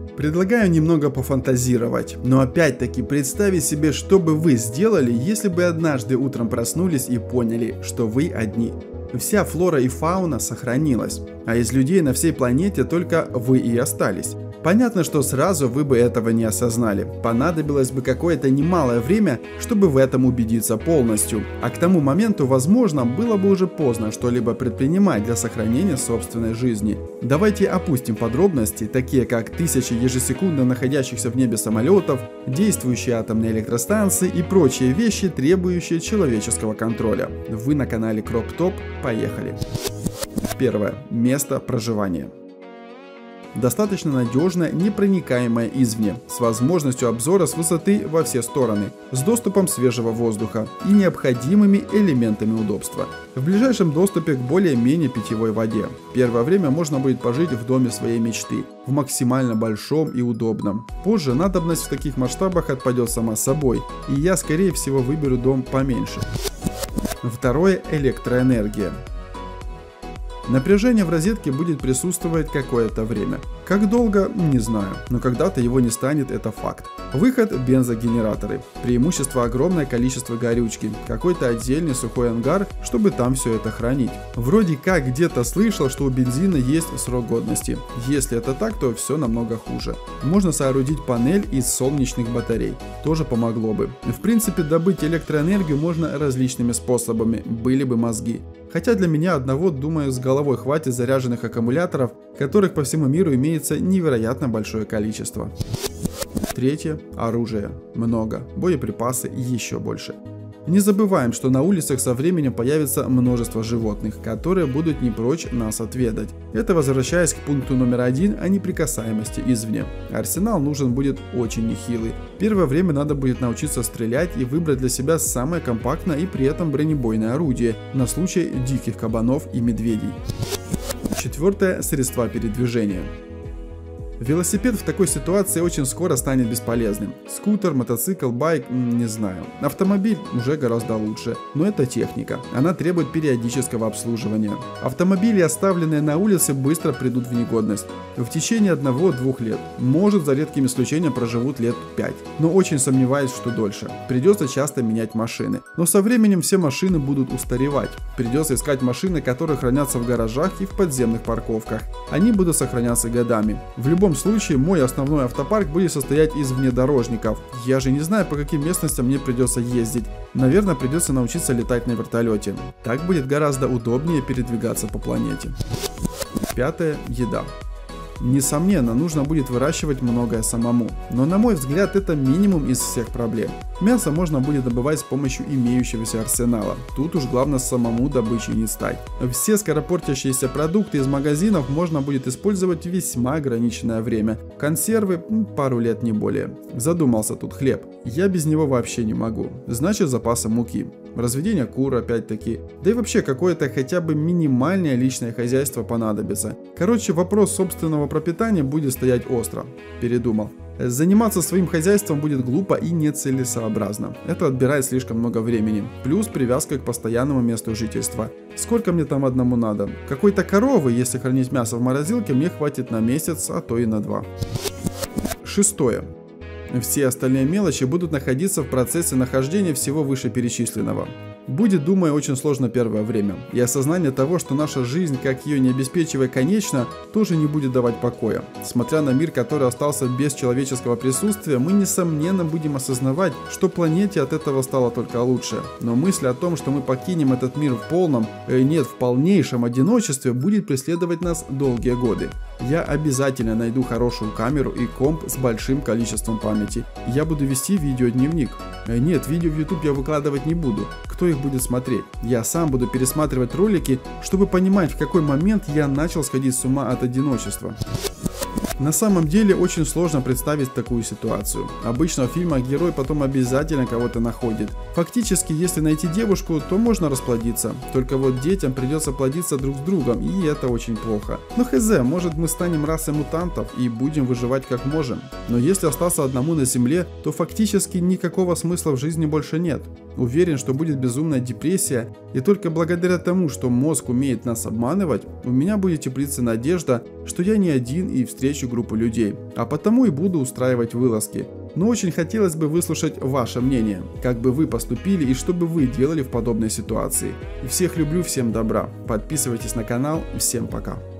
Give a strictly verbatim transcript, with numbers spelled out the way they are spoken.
Предлагаю немного пофантазировать, но опять-таки представить себе, что бы вы сделали, если бы однажды утром проснулись и поняли, что вы одни. Вся флора и фауна сохранилась, а из людей на всей планете только вы и остались. Понятно, что сразу вы бы этого не осознали. Понадобилось бы какое-то немалое время, чтобы в этом убедиться полностью. А к тому моменту, возможно, было бы уже поздно что-либо предпринимать для сохранения собственной жизни. Давайте опустим подробности, такие как тысячи ежесекундно находящихся в небе самолетов, действующие атомные электростанции и прочие вещи, требующие человеческого контроля. Вы на канале Кроп-Топ. Поехали. Первое. Место проживания. Достаточно надежное, непроникаемое извне, с возможностью обзора с высоты во все стороны, с доступом свежего воздуха и необходимыми элементами удобства. В ближайшем доступе к более-менее питьевой воде. Первое время можно будет пожить в доме своей мечты, в максимально большом и удобном. Позже надобность в таких масштабах отпадет сама собой, и я скорее всего выберу дом поменьше. Второе. Электроэнергия. Напряжение в розетке будет присутствовать какое-то время. Как долго, не знаю, но когда-то его не станет, это факт. Выход – бензогенераторы. Преимущество – огромное количество горючки, какой-то отдельный сухой ангар, чтобы там все это хранить. Вроде как где-то слышал, что у бензина есть срок годности. Если это так, то все намного хуже. Можно соорудить панель из солнечных батарей. Тоже помогло бы. В принципе, добыть электроэнергию можно различными способами, были бы мозги. Хотя для меня одного, думаю, с головой хватит заряженных аккумуляторов, которых по всему миру имеется невероятно большое количество. Третье. Оружие. Много. Боеприпасы еще больше. Не забываем, что на улицах со временем появится множество животных, которые будут не прочь нас отведать. Это возвращаясь к пункту номер один о неприкасаемости извне. Арсенал нужен будет очень нехилый. Первое время надо будет научиться стрелять и выбрать для себя самое компактное и при этом бронебойное орудие на случай диких кабанов и медведей. Четвертое. Средства передвижения. Велосипед в такой ситуации очень скоро станет бесполезным. Скутер, мотоцикл, байк, не знаю. Автомобиль уже гораздо лучше, но это техника. Она требует периодического обслуживания. Автомобили, оставленные на улице, быстро придут в негодность. В течение одного-двух лет. Может, за редким исключением проживут лет пять. Но очень сомневаюсь, что дольше. Придется часто менять машины. Но со временем все машины будут устаревать. Придется искать машины, которые хранятся в гаражах и в подземных парковках. Они будут сохраняться годами. В любом В любом случае, мой основной автопарк будет состоять из внедорожников. Я же не знаю, по каким местностям мне придется ездить. Наверное, придется научиться летать на вертолете. Так будет гораздо удобнее передвигаться по планете. Пятое. Еда. Несомненно, нужно будет выращивать многое самому, но на мой взгляд это минимум из всех проблем. Мясо можно будет добывать с помощью имеющегося арсенала, тут уж главное самому добычей не стать. Все скоропортящиеся продукты из магазинов можно будет использовать весьма ограниченное время, консервы пару лет не более. Задумался тут хлеб, я без него вообще не могу, значит запасы муки. Разведение кур опять-таки, да и вообще какое-то хотя бы минимальное личное хозяйство понадобится. Короче, вопрос собственного пропитания будет стоять остро. Передумал. Заниматься своим хозяйством будет глупо и нецелесообразно. Это отбирает слишком много времени. Плюс привязка к постоянному месту жительства. Сколько мне там одному надо? Какой-то коровы, если хранить мясо в морозилке, мне хватит на месяц, а то и на два. Шестое. Все остальные мелочи будут находиться в процессе нахождения всего вышеперечисленного. Будет, думаю, очень сложно первое время, и осознание того, что наша жизнь, как ее не обеспечивая, конечна, тоже не будет давать покоя. Смотря на мир, который остался без человеческого присутствия, мы несомненно будем осознавать, что планете от этого стало только лучше. Но мысль о том, что мы покинем этот мир в полном, э, нет, в полнейшем одиночестве, будет преследовать нас долгие годы. Я обязательно найду хорошую камеру и комп с большим количеством памяти. Я буду вести видеодневник. Э, нет, видео в YouTube я выкладывать не буду. Кто их будет смотреть? Я сам буду пересматривать ролики, чтобы понимать, в какой момент я начал сходить с ума от одиночества. На самом деле очень сложно представить такую ситуацию. Обычно в фильмах герой потом обязательно кого-то находит. Фактически, если найти девушку, то можно расплодиться. Только вот детям придется плодиться друг с другом, и это очень плохо. Но хз, может мы станем расой мутантов и будем выживать как можем. Но если остаться одному на земле, то фактически никакого смысла в жизни больше нет. Уверен, что будет безумная депрессия, и только благодаря тому, что мозг умеет нас обманывать, у меня будет теплиться надежда, что я не один и встречу группу людей, а потому и буду устраивать вылазки. Но очень хотелось бы выслушать ваше мнение, как бы вы поступили и что бы вы делали в подобной ситуации. Всех люблю, всем добра, подписывайтесь на канал, всем пока.